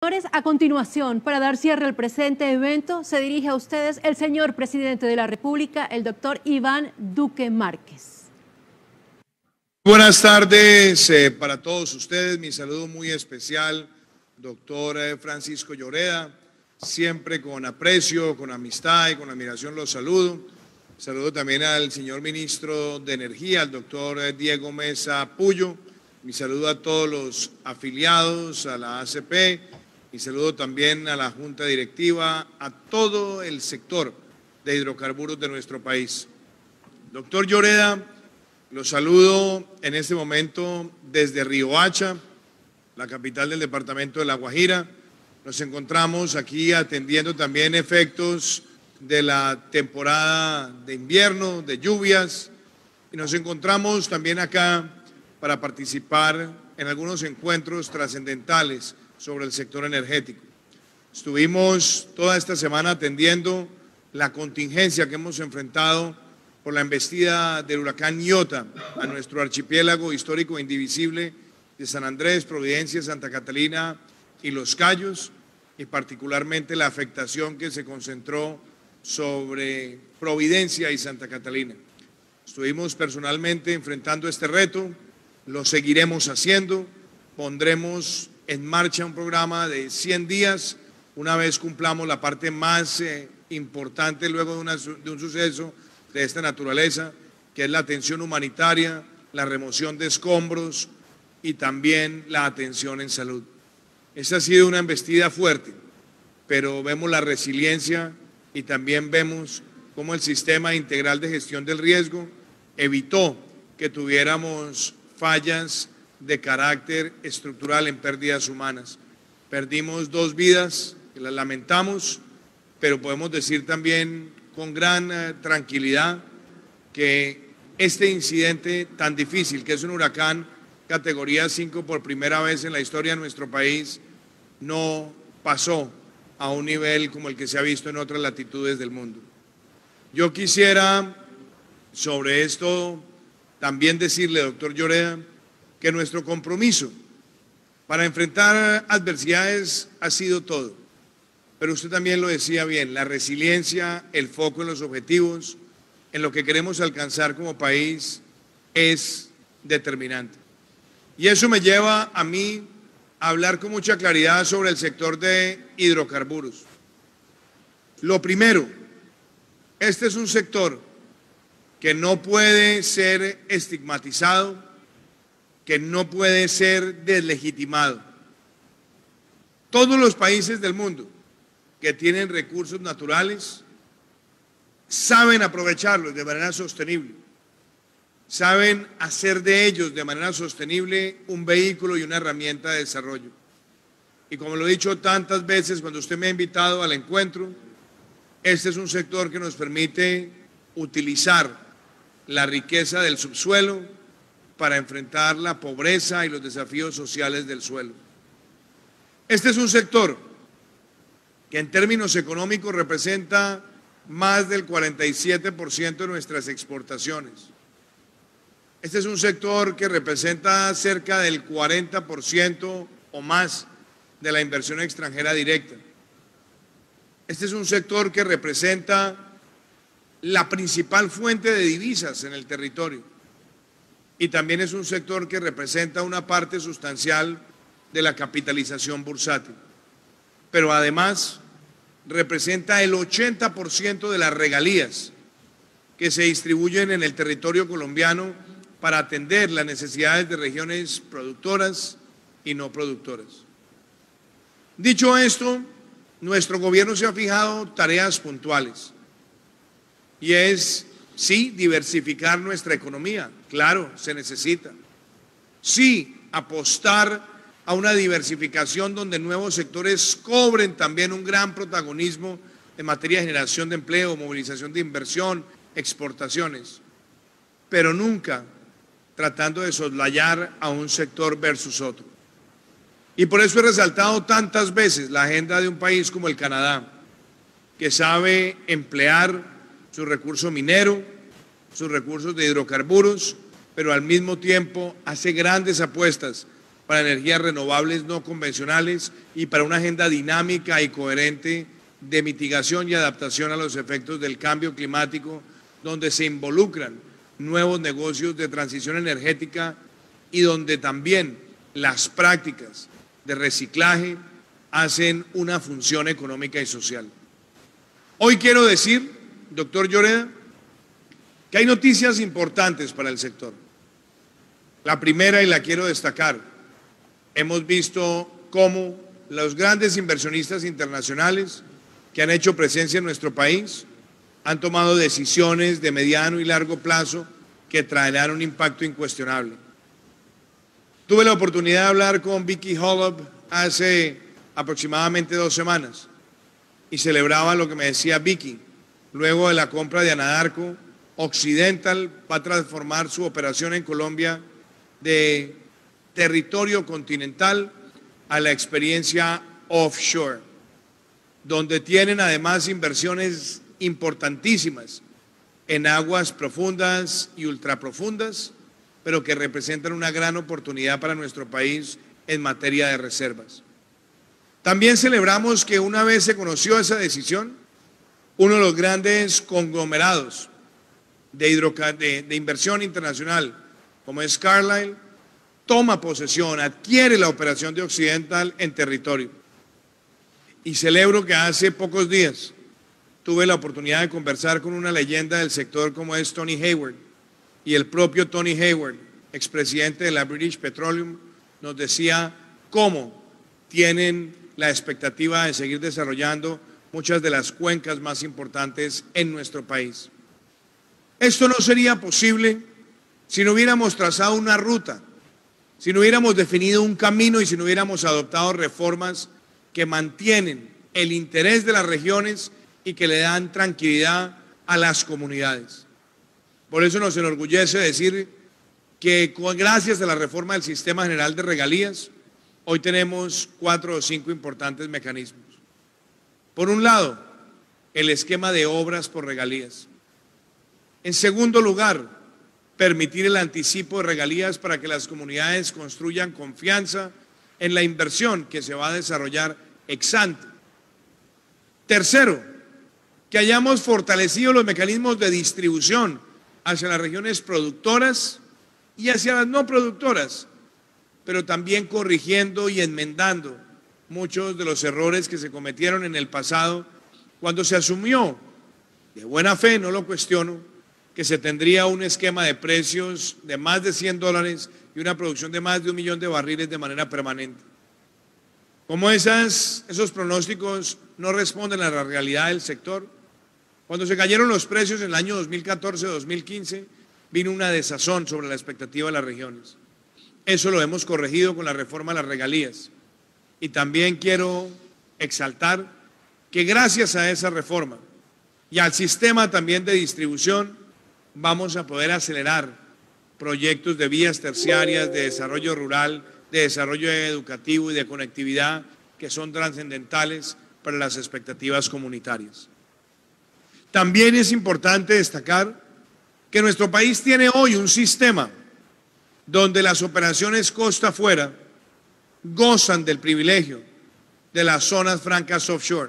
A continuación, para dar cierre al presente evento, se dirige a ustedes el señor presidente de la República, el doctor Iván Duque Márquez. Buenas tardes para todos ustedes. Mi saludo muy especial, doctor Francisco Lloreda. Siempre con aprecio, con amistad y con admiración los saludo. Saludo también al señor ministro de Energía, al doctor Diego Mesa Puyo. Mi saludo a todos los afiliados a la ACP. Y saludo también a la Junta Directiva, a todo el sector de hidrocarburos de nuestro país. Doctor Lloreda, los saludo en este momento desde Riohacha, la capital del departamento de La Guajira. Nos encontramos aquí atendiendo también efectos de la temporada de invierno, de lluvias, y nos encontramos también acá para participar en algunos encuentros trascendentales sobre el sector energético. Estuvimos toda esta semana atendiendo la contingencia que hemos enfrentado por la embestida del huracán Iota a nuestro archipiélago histórico e indivisible de San Andrés, Providencia, Santa Catalina y Los Cayos, y particularmente la afectación que se concentró sobre Providencia y Santa Catalina. Estuvimos personalmente enfrentando este reto, lo seguiremos haciendo, pondremos en marcha un programa de 100 días, una vez cumplamos la parte más importante luego de un suceso de esta naturaleza, que es la atención humanitaria, la remoción de escombros y también la atención en salud. Esta ha sido una embestida fuerte, pero vemos la resiliencia y también vemos cómo el sistema integral de gestión del riesgo evitó que tuviéramos fallas de carácter estructural en pérdidas humanas. Perdimos 2 vidas, que las lamentamos, pero podemos decir también con gran tranquilidad que este incidente tan difícil, que es un huracán categoría 5 por primera vez en la historia de nuestro país, no pasó a un nivel como el que se ha visto en otras latitudes del mundo. Yo quisiera sobre esto también decirle, doctor Lloreda, que nuestro compromiso para enfrentar adversidades ha sido todo. Pero usted también lo decía bien, la resiliencia, el foco en los objetivos, en lo que queremos alcanzar como país es determinante. Y eso me lleva a mí a hablar con mucha claridad sobre el sector de hidrocarburos. Lo primero, este es un sector que no puede ser estigmatizado, que no puede ser deslegitimado. Todos los países del mundo que tienen recursos naturales saben aprovecharlos de manera sostenible, saben hacer de ellos de manera sostenible un vehículo y una herramienta de desarrollo. Y como lo he dicho tantas veces cuando usted me ha invitado al encuentro, este es un sector que nos permite utilizar la riqueza del subsuelo para enfrentar la pobreza y los desafíos sociales del suelo. Este es un sector que en términos económicos representa más del 47% de nuestras exportaciones. Este es un sector que representa cerca del 40% o más de la inversión extranjera directa. Este es un sector que representa la principal fuente de divisas en el territorio. Y también es un sector que representa una parte sustancial de la capitalización bursátil. Pero además representa el 80% de las regalías que se distribuyen en el territorio colombiano para atender las necesidades de regiones productoras y no productoras. Dicho esto, nuestro gobierno se ha fijado tareas puntuales y es, sí, diversificar nuestra economía, claro, se necesita. Sí, apostar a una diversificación donde nuevos sectores cobren también un gran protagonismo en materia de generación de empleo, movilización de inversión, exportaciones, pero nunca tratando de soslayar a un sector versus otro. Y por eso he resaltado tantas veces la agenda de un país como el Canadá, que sabe emplear su recurso minero, sus recursos de hidrocarburos, pero al mismo tiempo hace grandes apuestas para energías renovables no convencionales y para una agenda dinámica y coherente de mitigación y adaptación a los efectos del cambio climático, donde se involucran nuevos negocios de transición energética y donde también las prácticas de reciclaje hacen una función económica y social. Hoy quiero decir, doctor Lloreda, que hay noticias importantes para el sector. La primera, y la quiero destacar, hemos visto cómo los grandes inversionistas internacionales que han hecho presencia en nuestro país han tomado decisiones de mediano y largo plazo que traerán un impacto incuestionable. Tuve la oportunidad de hablar con Vicki Hollub hace aproximadamente 2 semanas y celebraba lo que me decía Vicki. Luego de la compra de Anadarko, Occidental va a transformar su operación en Colombia de territorio continental a la experiencia offshore, donde tienen además inversiones importantísimas en aguas profundas y ultraprofundas, pero que representan una gran oportunidad para nuestro país en materia de reservas. También celebramos que una vez se conoció esa decisión, uno de los grandes conglomerados de inversión internacional, como es Carlyle, toma posesión, adquiere la operación de Occidental en territorio. Y celebro que hace pocos días tuve la oportunidad de conversar con una leyenda del sector como es Tony Hayward, y el propio Tony Hayward, expresidente de la British Petroleum, nos decía cómo tienen la expectativa de seguir desarrollando muchas de las cuencas más importantes en nuestro país. Esto no sería posible si no hubiéramos trazado una ruta, si no hubiéramos definido un camino y si no hubiéramos adoptado reformas que mantienen el interés de las regiones y que le dan tranquilidad a las comunidades. Por eso nos enorgullece decir que gracias a la reforma del Sistema General de Regalías, hoy tenemos 4 o 5 importantes mecanismos. Por un lado, el esquema de obras por regalías. En segundo lugar, permitir el anticipo de regalías para que las comunidades construyan confianza en la inversión que se va a desarrollar ex ante. Tercero, que hayamos fortalecido los mecanismos de distribución hacia las regiones productoras y hacia las no productoras, pero también corrigiendo y enmendando muchos de los errores que se cometieron en el pasado cuando se asumió, de buena fe, no lo cuestiono, que se tendría un esquema de precios de más de $100 y una producción de más de 1 millón de barriles de manera permanente. Como esos pronósticos no responden a la realidad del sector, cuando se cayeron los precios en el año 2014-2015, vino una desazón sobre la expectativa de las regiones. Eso lo hemos corregido con la reforma de las regalías. Y también quiero exaltar que gracias a esa reforma y al sistema también de distribución, vamos a poder acelerar proyectos de vías terciarias, de desarrollo rural, de desarrollo educativo y de conectividad que son trascendentales para las expectativas comunitarias. También es importante destacar que nuestro país tiene hoy un sistema donde las operaciones costa afuera gozan del privilegio de las zonas francas offshore.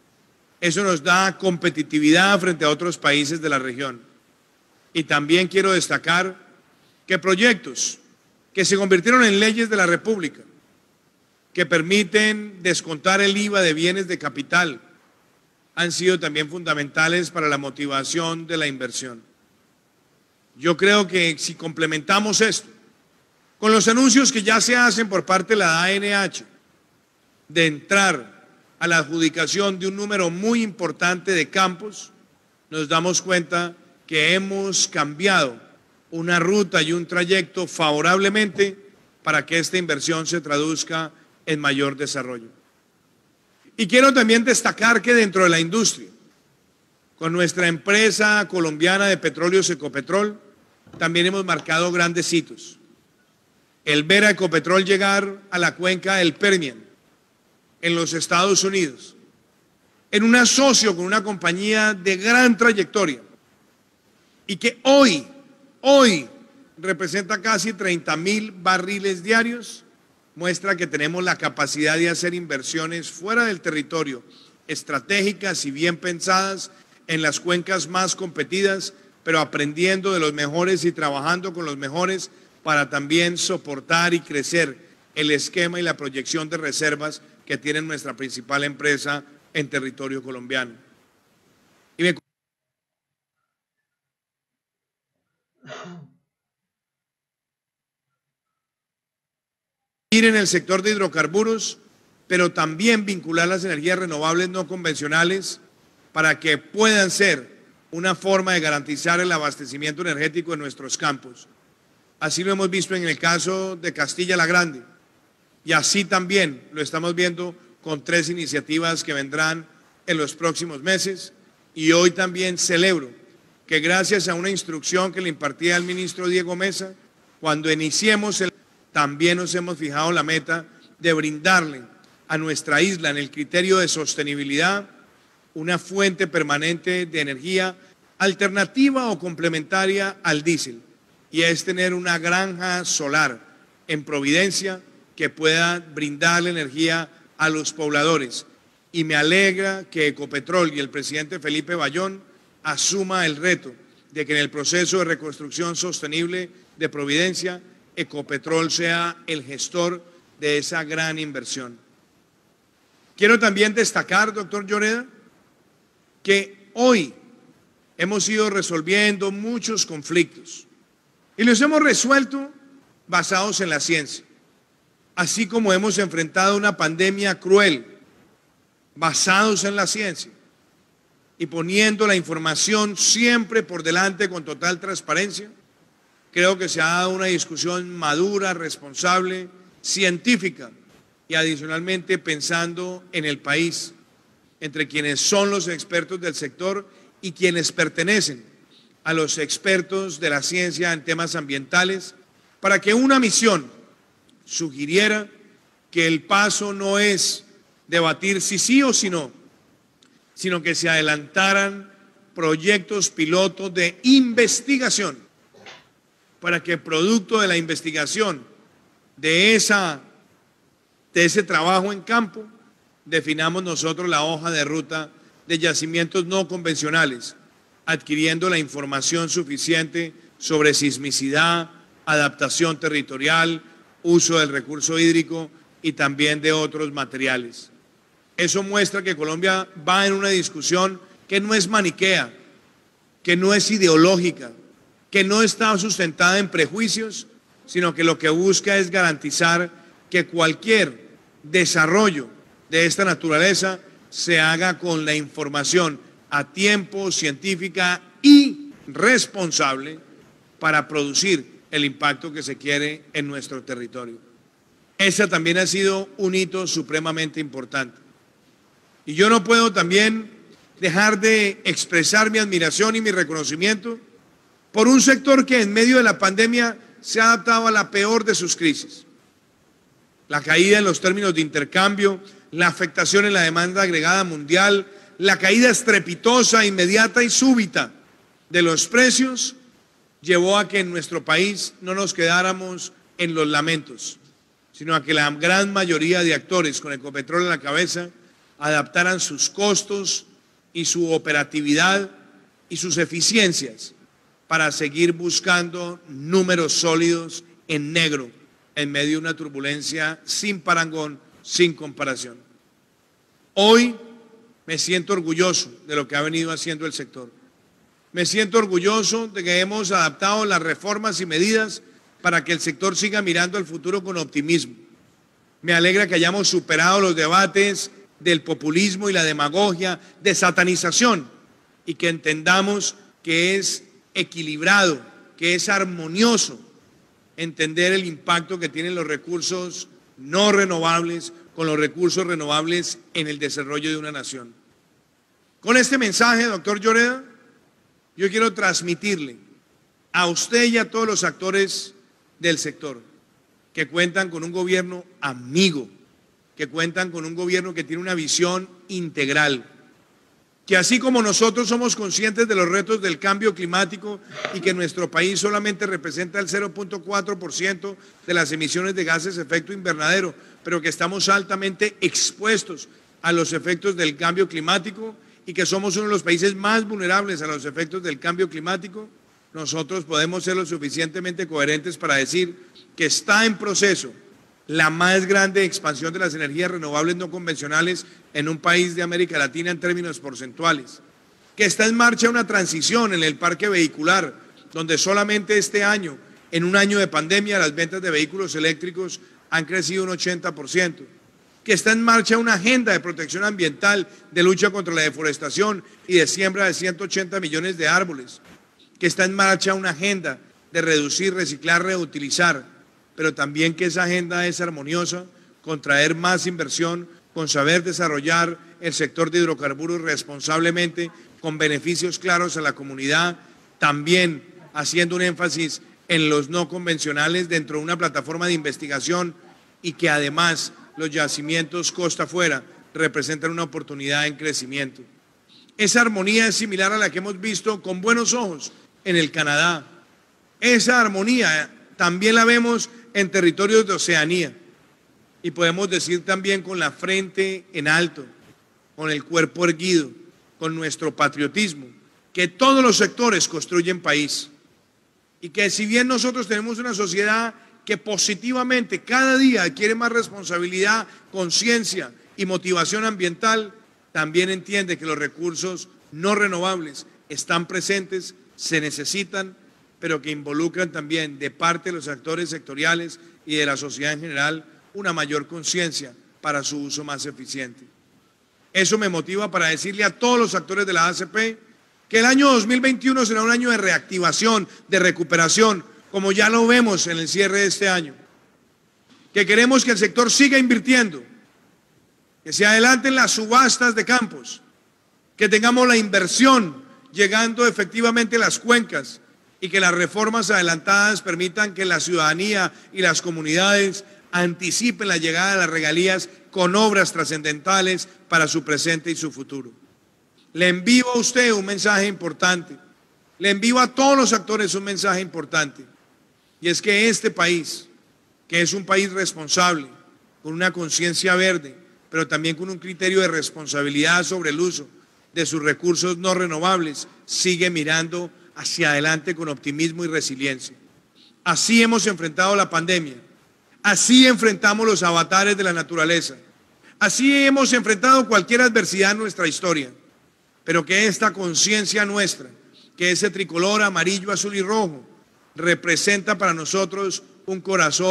Eso nos da competitividad frente a otros países de la región. Y también quiero destacar que proyectos que se convirtieron en leyes de la República, que permiten descontar el IVA de bienes de capital, han sido también fundamentales para la motivación de la inversión. Yo creo que si complementamos esto con los anuncios que ya se hacen por parte de la ANH de entrar a la adjudicación de un número muy importante de campos, nos damos cuenta que hemos cambiado una ruta y un trayecto favorablemente para que esta inversión se traduzca en mayor desarrollo. Y quiero también destacar que dentro de la industria, con nuestra empresa colombiana de petróleos Ecopetrol, también hemos marcado grandes hitos. El ver a Ecopetrol llegar a la cuenca del Permian, en los Estados Unidos, en un asocio con una compañía de gran trayectoria, y que hoy representa casi 30.000 barriles diarios, muestra que tenemos la capacidad de hacer inversiones fuera del territorio, estratégicas y bien pensadas en las cuencas más competidas, pero aprendiendo de los mejores y trabajando con los mejores para también soportar y crecer el esquema y la proyección de reservas que tiene nuestra principal empresa en territorio colombiano. Ir en el sector de hidrocarburos, pero también vincular las energías renovables no convencionales para que puedan ser una forma de garantizar el abastecimiento energético en nuestros campos. Así lo hemos visto en el caso de Castilla la Grande y así también lo estamos viendo con 3 iniciativas que vendrán en los próximos meses. Y hoy también celebro que gracias a una instrucción que le impartía el ministro Diego Mesa, cuando iniciemos también nos hemos fijado la meta de brindarle a nuestra isla en el criterio de sostenibilidad una fuente permanente de energía alternativa o complementaria al diésel, y es tener una granja solar en Providencia que pueda brindarle energía a los pobladores. Y me alegra que Ecopetrol y el presidente Felipe Bayón asuma el reto de que en el proceso de reconstrucción sostenible de Providencia, Ecopetrol sea el gestor de esa gran inversión. Quiero también destacar, doctor Lloreda, que hoy hemos ido resolviendo muchos conflictos y los hemos resuelto basados en la ciencia, así como hemos enfrentado una pandemia cruel, basados en la ciencia y poniendo la información siempre por delante con total transparencia. Creo que se ha dado una discusión madura, responsable, científica y adicionalmente pensando en el país, entre quienes son los expertos del sector y quienes pertenecen a los expertos de la ciencia en temas ambientales, para que una misión sugiriera que el paso no es debatir si sí o si no, sino que se adelantaran proyectos pilotos de investigación para que producto de la investigación de ese trabajo en campo definamos nosotros la hoja de ruta de yacimientos no convencionales, adquiriendo la información suficiente sobre sismicidad, adaptación territorial, uso del recurso hídrico y también de otros materiales. Eso muestra que Colombia va en una discusión que no es maniquea, que no es ideológica, que no está sustentada en prejuicios, sino que lo que busca es garantizar que cualquier desarrollo de esta naturaleza se haga con la información a tiempo, científica y responsable para producir el impacto que se quiere en nuestro territorio. Ese también ha sido un hito supremamente importante. Y yo no puedo también dejar de expresar mi admiración y mi reconocimiento por un sector que en medio de la pandemia se ha adaptado a la peor de sus crisis. La caída en los términos de intercambio, la afectación en la demanda agregada mundial, la caída estrepitosa, inmediata y súbita de los precios llevó a que en nuestro país no nos quedáramos en los lamentos, sino a que la gran mayoría de actores con Ecopetrol a la cabeza adaptaran sus costos y su operatividad y sus eficiencias para seguir buscando números sólidos en negro en medio de una turbulencia sin parangón, sin comparación. Hoy me siento orgulloso de lo que ha venido haciendo el sector. Me siento orgulloso de que hemos adaptado las reformas y medidas para que el sector siga mirando al futuro con optimismo. Me alegra que hayamos superado los debates del populismo y la demagogia, de satanización, y que entendamos que es equilibrado, que es armonioso entender el impacto que tienen los recursos no renovables con los recursos renovables en el desarrollo de una nación. Con este mensaje, doctor Lloreda, yo quiero transmitirle a usted y a todos los actores del sector que cuentan con un gobierno amigo, que cuentan con un gobierno que tiene una visión integral, que así como nosotros somos conscientes de los retos del cambio climático y que nuestro país solamente representa el 0.4% de las emisiones de gases de efecto invernadero, pero que estamos altamente expuestos a los efectos del cambio climático y que somos uno de los países más vulnerables a los efectos del cambio climático, nosotros podemos ser lo suficientemente coherentes para decir que está en proceso la más grande expansión de las energías renovables no convencionales en un país de América Latina en términos porcentuales, que está en marcha una transición en el parque vehicular, donde solamente este año, en un año de pandemia, las ventas de vehículos eléctricos han crecido un 80%, que está en marcha una agenda de protección ambiental, de lucha contra la deforestación y de siembra de 180 millones de árboles, que está en marcha una agenda de reducir, reciclar, reutilizar, pero también que esa agenda es armoniosa con traer más inversión, con saber desarrollar el sector de hidrocarburos responsablemente, con beneficios claros a la comunidad, también haciendo un énfasis en los no convencionales dentro de una plataforma de investigación y que además los yacimientos costa afuera representan una oportunidad en crecimiento. Esa armonía es similar a la que hemos visto con buenos ojos en el Canadá. Esa armonía también la vemos en territorios de Oceanía y podemos decir también con la frente en alto, con el cuerpo erguido, con nuestro patriotismo, que todos los sectores construyen país y que si bien nosotros tenemos una sociedad que positivamente cada día adquiere más responsabilidad, conciencia y motivación ambiental, también entiende que los recursos no renovables están presentes, se necesitan, pero que involucran también de parte de los actores sectoriales y de la sociedad en general una mayor conciencia para su uso más eficiente. Eso me motiva para decirle a todos los actores de la ACP que el año 2021 será un año de reactivación, de recuperación, como ya lo vemos en el cierre de este año, que queremos que el sector siga invirtiendo, que se adelanten las subastas de campos, que tengamos la inversión llegando efectivamente a las cuencas, y que las reformas adelantadas permitan que la ciudadanía y las comunidades anticipen la llegada de las regalías con obras trascendentales para su presente y su futuro. Le envío a usted un mensaje importante, le envío a todos los actores un mensaje importante, y es que este país, que es un país responsable, con una conciencia verde, pero también con un criterio de responsabilidad sobre el uso de sus recursos no renovables, sigue mirando hacia adelante con optimismo y resiliencia. Así hemos enfrentado la pandemia, así enfrentamos los avatares de la naturaleza, así hemos enfrentado cualquier adversidad en nuestra historia, pero que esta conciencia nuestra, que ese tricolor amarillo, azul y rojo, representa para nosotros un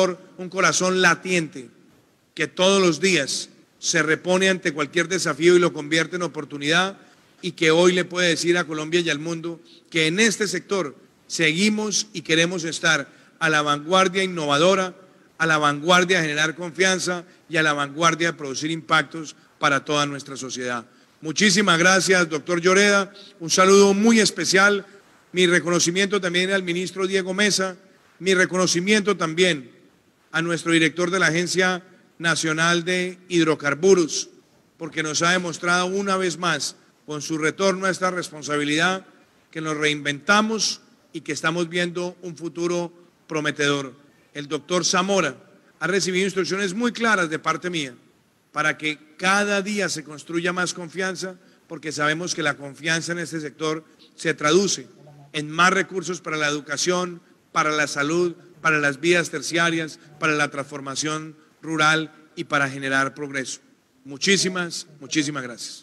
corazón latiente, que todos los días se repone ante cualquier desafío y lo convierte en oportunidad, y que hoy le puede decir a Colombia y al mundo que en este sector seguimos y queremos estar a la vanguardia innovadora, a la vanguardia de generar confianza y a la vanguardia de producir impactos para toda nuestra sociedad. Muchísimas gracias, doctor Lloreda. Un saludo muy especial. Mi reconocimiento también al ministro Diego Mesa. Mi reconocimiento también a nuestro director de la Agencia Nacional de Hidrocarburos, porque nos ha demostrado una vez más, con su retorno a esta responsabilidad, que nos reinventamos y que estamos viendo un futuro prometedor. El doctor Zamora ha recibido instrucciones muy claras de parte mía para que cada día se construya más confianza, porque sabemos que la confianza en este sector se traduce en más recursos para la educación, para la salud, para las vías terciarias, para la transformación rural y para generar progreso. Muchísimas gracias.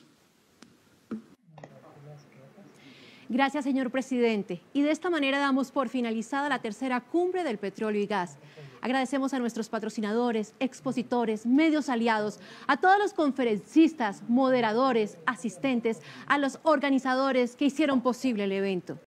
Gracias, señor presidente. Y de esta manera damos por finalizada la tercera cumbre del petróleo y gas. Agradecemos a nuestros patrocinadores, expositores, medios aliados, a todos los conferencistas, moderadores, asistentes, a los organizadores que hicieron posible el evento.